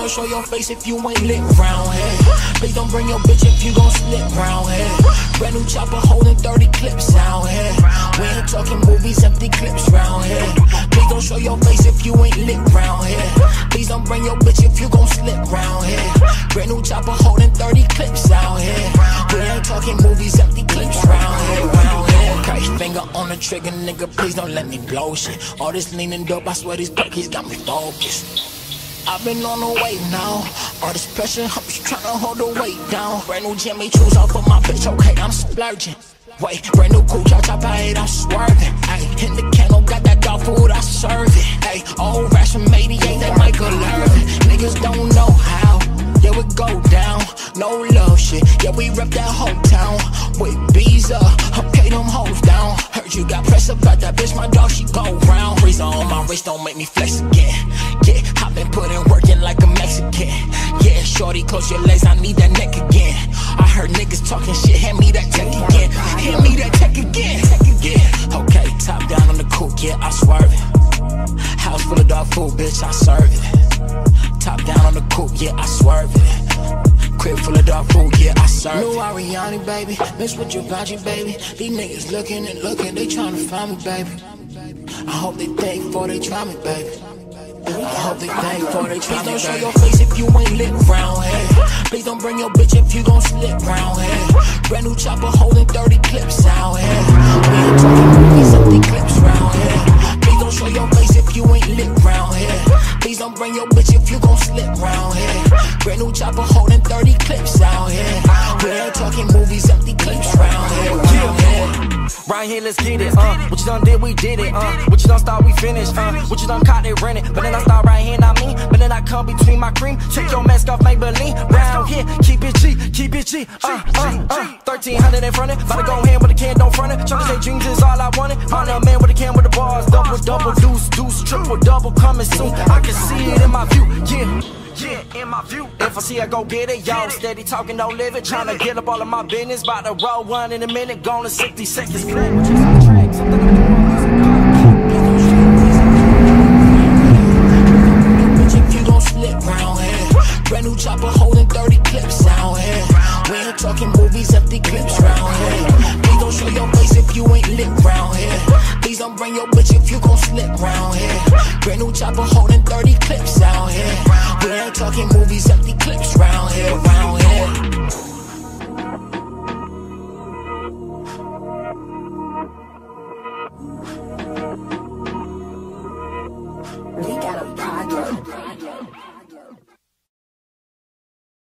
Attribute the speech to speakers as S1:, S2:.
S1: don't show your face if you ain't lit round here. Please don't bring your bitch if you gon' slip round here. Brand new chopper holding 30 clips out here. We ain't talking movies, empty clips round here. Please don't show your face if you ain't lit round here. Please don't bring your bitch if you gon' slip round here. Brand new chopper holding 30 clips out here. We ain't talking movies, empty clips round here. Okay, finger on the trigger, nigga, please don't let me blow shit. All this leaning dope, I swear these perkies got me focused. I've been on the way now. All this pressure, I'm just tryna hold the weight down. Brand new Jimmy Choos off of my bitch, okay, I'm splurging. Wait, brand new cool couch, I paid, I'm swerving. Ayy, in the kennel, got that dog food, I serve it. Ayy, old rash from 88, that Michael Irvin. Niggas don't know how, yeah, we go down. No love shit, yeah, we rep that whole town. With bees up, okay, them hoes down. Heard you got press about that bitch, my dog, she go round. Razor on my wrist, don't make me flex again. Yeah, I've been putting work in like a Mexican. Yeah, shorty, close your legs, I need that neck again. I heard niggas talking shit, hand me that tech again. Hand me that tech again. Yeah, okay, top down on the coupe, yeah, I swerve it. House full of dog food, bitch, I serve it. Top down on the coupe, yeah, I swerve it. Crib full of dog food, yeah, I serve it. New Ariani, baby, miss with Givenchy, baby. These niggas looking and looking, they tryna find me, baby. I hope they think before they try me, baby. I hope they think before they try me, baby. Please don't show your face if you ain't lit round here. Please don't bring your bitch if you gon' slip round here. Brand new chopper holding 30 clips out here. We ain't talking movies, empty clips round here. Please don't show your face if you ain't lit round here. Please don't bring your bitch if you gon' slip round here. Brand new chopper holding 30 clips out here. We ain't talking movies, empty clips round here.
S2: Right here, let's get it, what you done did, we did it, what you done start, we finished, what you done caught, they rent it. But then I start right here, not me, but then I come between my cream. Take your mask off, Maybelline, round here, keep it G, keep it G, 1300 in front of it, about to go hand with a can, don't front it. Trying to say dreams is all I wanted, on a man with a can with the bars, double, deuce, triple, double, coming soon. I can see it in my view, yeah, in my view. If I see I go get it, y'all steady talking, don't live it. Tryna get up all of my business, about to roll one in a minute, gone in 60 seconds.
S1: If you gon' slip round here, brand new chopper holding 30 clips out here. We ain't talking movies, empty clips round here. Please don't show your face if you ain't lit round here. Please don't bring your bitch if you gon' slip round here. Brand new chopper holding